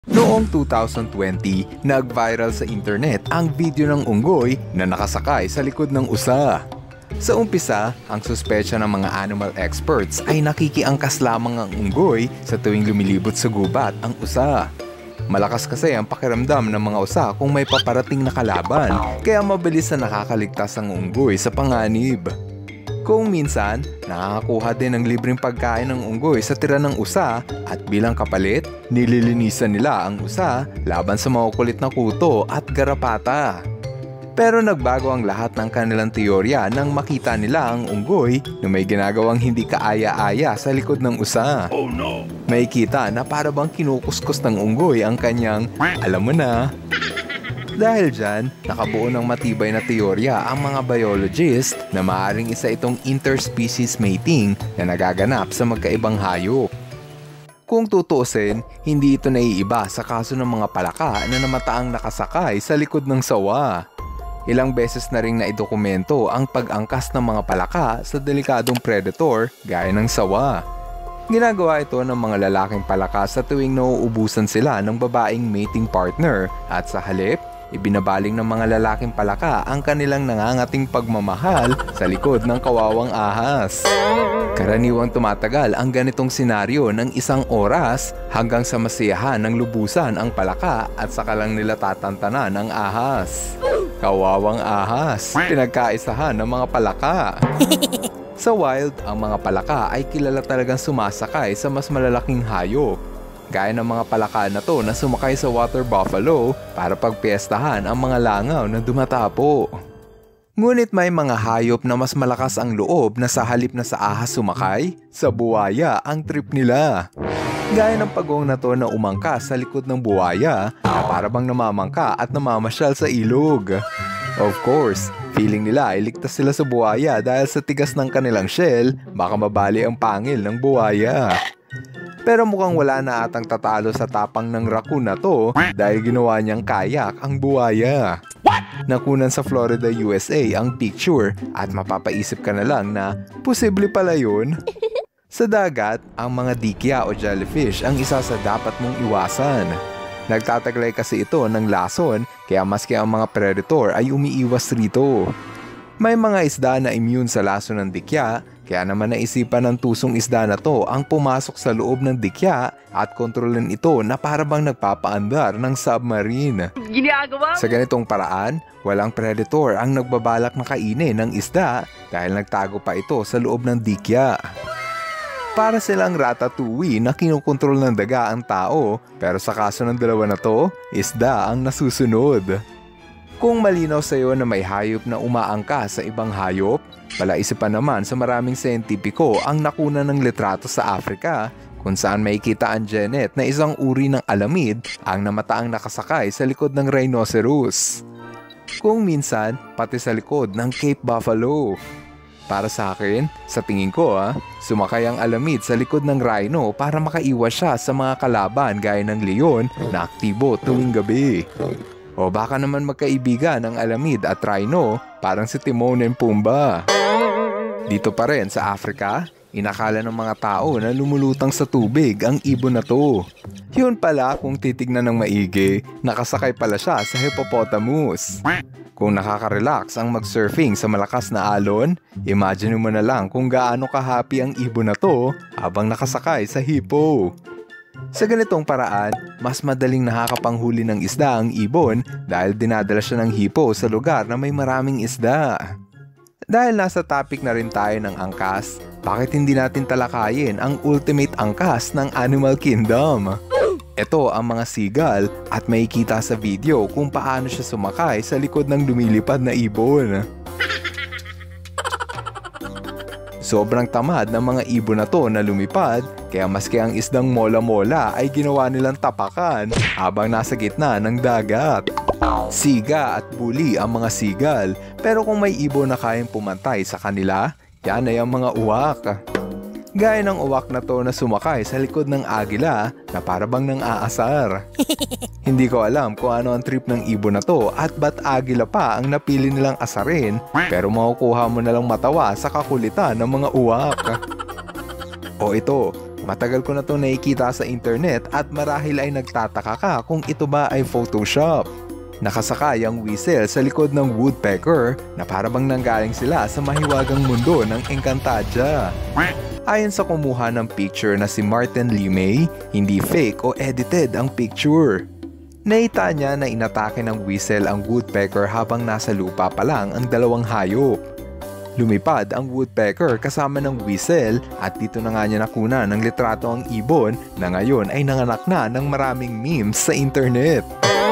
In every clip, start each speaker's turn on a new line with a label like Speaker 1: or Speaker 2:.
Speaker 1: Noong 2020, nag-viral sa internet ang video ng unggoy na nakasakay sa likod ng usa. Sa umpisa, ang suspecha ng mga animal experts ay nakikiangkas lamang ang unggoy sa tuwing lumilibot sa gubat ang usa. Malakas kasi ang pakiramdam ng mga usa kung may paparating na kalaban, kaya mabilis na nakakaligtas ang unggoy sa panganib. Kung minsan, nakakakuha din ng libreng pagkain ng unggoy sa tira ng usa at bilang kapalit, nililinisan nila ang usa laban sa makukulit na kuto at garapata. Pero nagbago ang lahat ng kanilang teorya nang makita nila ang unggoy na may ginagawang hindi kaaya-aya sa likod ng usa.
Speaker 2: Oh no!
Speaker 1: May kita na para bang kinukuskus ng unggoy ang kanyang, alam mo na. Dahil dyan, nakabuo ng matibay na teorya ang mga biologist na maaaring isa itong interspecies mating na nagaganap sa magkaibang hayop. Kung tutuusin, hindi ito naiiba sa kaso ng mga palaka na namataang nakasakay sa likod ng sawa. Ilang beses na ring naidokumento ang pag-angkas ng mga palaka sa delikadong predator gaya ng sawa. Ginagawa ito ng mga lalaking palaka sa tuwing nauubusan sila ng babaeng mating partner at sa halip, ibinabaling ng mga lalaking palaka ang kanilang nangangating pagmamahal sa likod ng kawawang ahas. Karaniwang tumatagal ang ganitong senaryo ng 1 oras hanggang sa masiyahan ng lubusan ang palaka at saka lang nila tatantanan ang ahas. Kawawang ahas, pinagkaisahan ng mga palaka. Sa wild, ang mga palaka ay kilala talagang sumasakay sa mas malalaking hayop. Gaya ng mga palaka na to na sumakay sa water buffalo para pagpiestahan ang mga langaw na dumatapo. Ngunit may mga hayop na mas malakas ang loob na sa halip na sa ahas sumakay, sa buwaya ang trip nila. Gaya ng pagong na to na umangkas sa likod ng buwaya na para bang namamangka at namamasyal sa ilog. Of course, feeling nila ay ligtas sila sa buwaya dahil sa tigas ng kanilang shell, baka mabali ang pangil ng buwaya. Pero mukhang wala na atang tatalo sa tapang ng raccoon na to dahil ginawa niyang kayak ang buwaya. Nakunan sa Florida, USA ang picture at mapapaisip ka na lang na posible pala yun. Sa dagat, ang mga dikya o jellyfish ang isa sa dapat mong iwasan. Nagtataglay kasi ito ng lason kaya maski ang mga predator ay umiiwas rito. May mga isda na immune sa lason ng dikya, kaya naman naisipan ng tusong isda na to ang pumasok sa loob ng dikya at kontrolin ito na para bang nagpapaandar ng submarine.
Speaker 3: Ginagawa?
Speaker 1: Sa ganitong paraan, walang predator ang nagbabalak na kainin ng isda dahil nagtago pa ito sa loob ng dikya. Para silang ratatouille na kinukontrol ng daga ang tao, pero sa kaso ng dalawa na to, isda ang nasusunod. Kung malinaw sa iyo na may hayop na umaangka sa ibang hayop, palaisipan naman sa maraming siyentipiko ang nakuna ng litrato sa Africa kung saan makikita ang genet na isang uri ng alamid ang namataang nakasakay sa likod ng rhinoceros. Kung minsan, pati sa likod ng Cape Buffalo. Para sa akin, sa tingin ko sumakay ang alamid sa likod ng rhino para makaiwas siya sa mga kalaban gaya ng leon na aktibo tuwing gabi. O baka naman magkaibigan ang alamid at rhino parang si Timon and Pumbaa. Dito pa rin sa Africa, inakala ng mga tao na lumulutang sa tubig ang ibon na to. Yun pala kung titignan ng maigi, nakasakay pala siya sa hippopotamus. Kung nakaka-relax ang mag-surfing sa malakas na alon, imagine mo na lang kung gaano ka-happy ang ibon na to habang nakasakay sa hippo. Sa ganitong paraan, mas madaling nakakapanghuli ng isda ang ibon dahil dinadala siya ng hippo sa lugar na may maraming isda. Dahil nasa topic na rin tayo ng angkas, bakit hindi natin talakayin ang ultimate angkas ng Animal Kingdom? Ito ang mga seagull at makikita sa video kung paano siya sumakay sa likod ng lumilipad na ibon. Sobrang tamad ng mga ibon na to na lumipad, kaya maski ang isdang mola-mola ay ginawa nilang tapakan habang nasa gitna ng dagat. Siga at buli ang mga seagull, pero kung may ibon na kayang pumantay sa kanila, yan ay ang mga uwak. Gaya ng uwak na to na sumakay sa likod ng agila na parabang nang aasar. Hindi ko alam kung ano ang trip ng ibon na to at ba't agila pa ang napili nilang asarin, pero makukuha mo na lang matawa sa kakulitan ng mga uwak. O ito, Matagal ko na itong nakikita sa internet at marahil ay nagtataka ka kung ito ba ay Photoshop. Nakasakay ang whistle sa likod ng woodpecker na parabang nanggaling sila sa mahiwagang mundo ng Encantadia. Ayon sa kumuha ng picture na si Martin Limay, hindi fake o edited ang picture. Nakita niya na inatake ng whistle ang woodpecker habang nasa lupa pa lang ang dalawang hayop. Lumipad ang woodpecker kasama ng whistle at dito na nga niya nakuna ng litrato ang ibon na ngayon ay nanganak na ng maraming memes sa internet.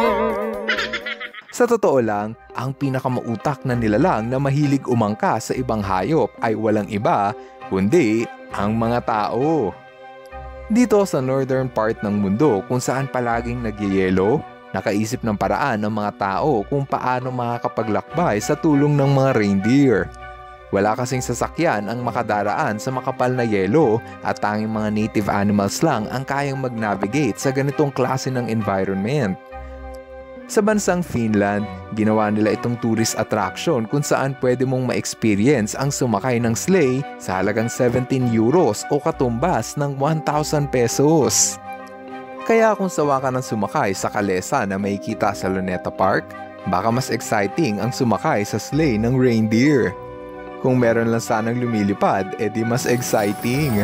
Speaker 1: Sa totoo lang, ang pinakamautak na nilalang na mahilig umangka sa ibang hayop ay walang iba kundi ang mga tao. Dito sa northern part ng mundo kung saan palaging nagyayelo, nakaisip ng paraan ng mga tao kung paano makakapaglakbay sa tulong ng mga reindeer. Wala kasing sasakyan ang makadaraan sa makapal na yelo at tanging mga native animals lang ang kayang mag-navigate sa ganitong klase ng environment. Sa bansang Finland, ginawa nila itong tourist attraction kung saan pwede mong ma-experience ang sumakay ng sleigh sa halagang 17 euros o katumbas ng 1,000 pesos. Kaya kung sawa ka ng sumakay sa kalesa na makikita sa Luneta Park, baka mas exciting ang sumakay sa sleigh ng reindeer. Kung meron lang sanang lumilipad, edi mas exciting.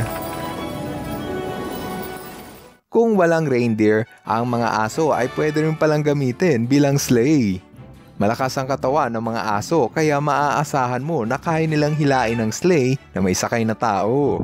Speaker 1: Kung walang reindeer, ang mga aso ay pwede rin palang gamitin bilang sleigh. Malakas ang katawan ng mga aso kaya maaasahan mo na kaya nilang hilain ang sleigh na may sakay na tao.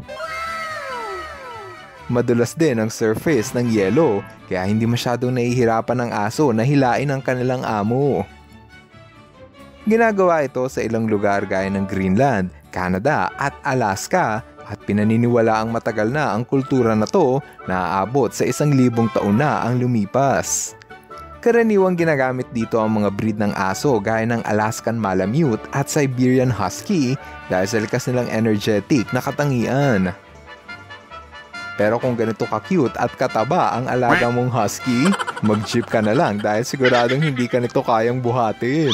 Speaker 1: Madulas din ang surface ng yelo kaya hindi masyadong nahihirapan ng aso na hilain ang kanilang amo. Ginagawa ito sa ilang lugar gaya ng Greenland, Canada at Alaska at pinaniniwala ang matagal na ang kultura na to na aabot sa 1,000 taon na ang lumipas. Karaniwang ginagamit dito ang mga breed ng aso gaya ng Alaskan Malamute at Siberian Husky dahil sa likas nilang energetic na katangian. Pero kung ganito ka-cute at kataba ang alaga mong husky, mag-jeep ka na lang dahil siguradong hindi ka nito kayang buhatin.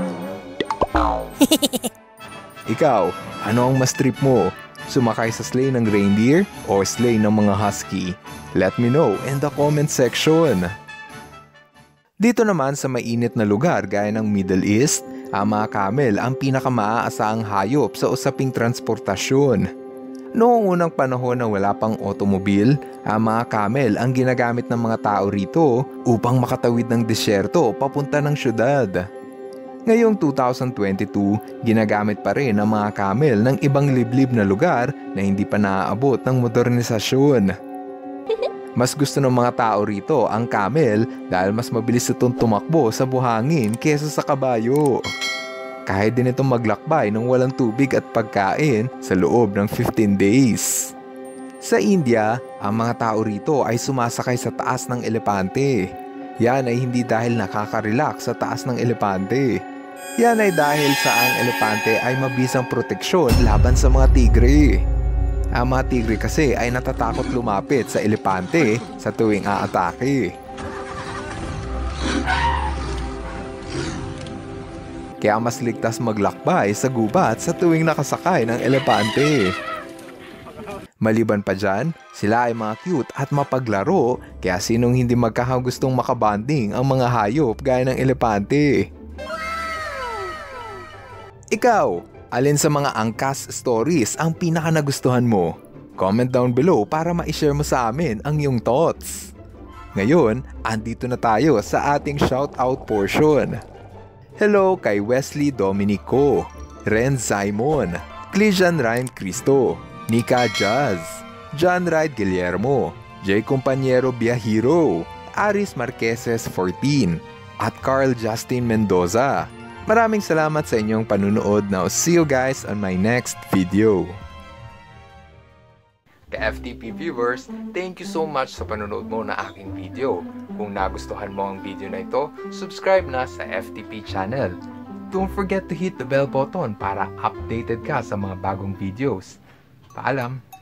Speaker 1: Ikaw, ano ang mas trip mo? Sumakay sa sleigh ng reindeer o sleigh ng mga husky? Let me know in the comment section. Dito naman sa mainit na lugar gaya ng Middle East, ang mga camel ang pinakamaaasaang hayop sa usaping transportasyon. Noong unang panahon na wala pang otomobil, ang mga camel ang ginagamit ng mga tao rito upang makatawid ng disyerto papunta ng syudad. Ngayong 2022, ginagamit pa rin ang mga camel ng ibang liblib na lugar na hindi pa naaabot ng modernisasyon. Mas gusto ng mga tao rito ang camel dahil mas mabilis itong tumakbo sa buhangin kesa sa kabayo. Kaya din itong maglakbay ng walang tubig at pagkain sa loob ng 15 days. Sa India, ang mga tao rito ay sumasakay sa taas ng elepante. Yan ay hindi dahil nakaka-relax sa taas ng elepante. Yan ay dahil sa ang elepante ay mabisang proteksyon laban sa mga tigre. Ang mga tigre kasi ay natatakot lumapit sa elepante sa tuwing aatake. Kaya mas ligtas maglakbay sa gubat sa tuwing nakasakay ng elepante. Maliban pa dyan, sila ay mga cute at mapaglaro kaya sinong hindi magkakagustong makabanding ang mga hayop gaya ng elepante. Ikaw, alin sa mga angkas stories ang pinaka nagustuhan mo? Comment down below para ma-share mo sa amin ang iyong thoughts. Ngayon, andito na tayo sa ating shoutout portion. Hello kay Wesley Dominico, Ren Simon, Clejan Ryan Cristo, Nika Jazz, John Ride Guillermo, J. Compañero Biahiro, Aris Marqueses 14, at Carl Justin Mendoza. Maraming salamat sa inyong panunood. Now, see you guys on my next video. Ka-FTP viewers, thank you so much sa panunood mo na aking video. Kung nagustuhan mo ang video na ito, subscribe na sa FTP channel. Don't forget to hit the bell button para updated ka sa mga bagong videos. Paalam!